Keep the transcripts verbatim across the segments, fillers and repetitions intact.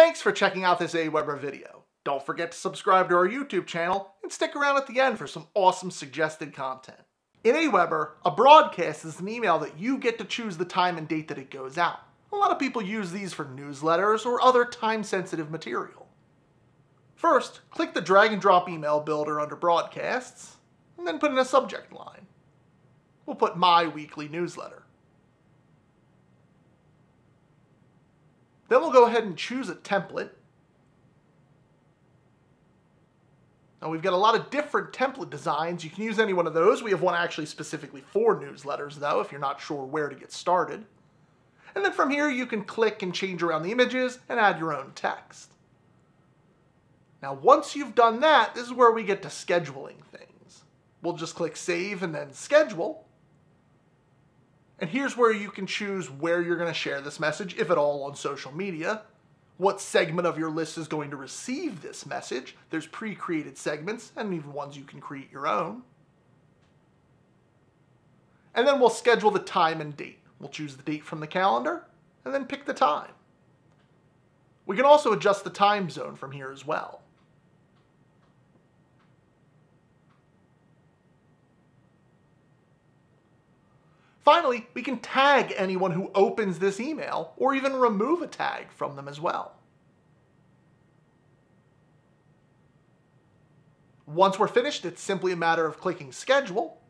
Thanks for checking out this AWeber video. Don't forget to subscribe to our YouTube channel and stick around at the end for some awesome suggested content. In AWeber, a broadcast is an email that you get to choose the time and date that it goes out. A lot of people use these for newsletters or other time-sensitive material. First, click the drag and drop email builder under Broadcasts, and then put in a subject line. We'll put My Weekly Newsletter. Then we'll go ahead and choose a template. Now we've got a lot of different template designs. You can use any one of those. We have one actually specifically for newsletters though, if you're not sure where to get started. And then from here you can click and change around the images and add your own text. Now once you've done that, this is where we get to scheduling things. We'll just click Save and then Schedule. And here's where you can choose where you're going to share this message, if at all, on social media. What segment of your list is going to receive this message. There's pre-created segments and even ones you can create your own. And then we'll schedule the time and date. We'll choose the date from the calendar and then pick the time. We can also adjust the time zone from here as well. Finally, we can tag anyone who opens this email or even remove a tag from them as well. Once we're finished, it's simply a matter of clicking Schedule,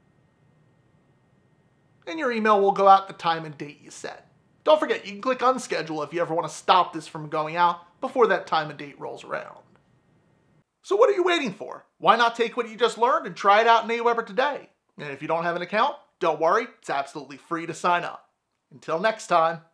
and your email will go out the time and date you set. Don't forget, you can click Unschedule if you ever want to stop this from going out before that time and date rolls around. So what are you waiting for? Why not take what you just learned and try it out in AWeber today? And if you don't have an account, don't worry, it's absolutely free to sign up. Until next time.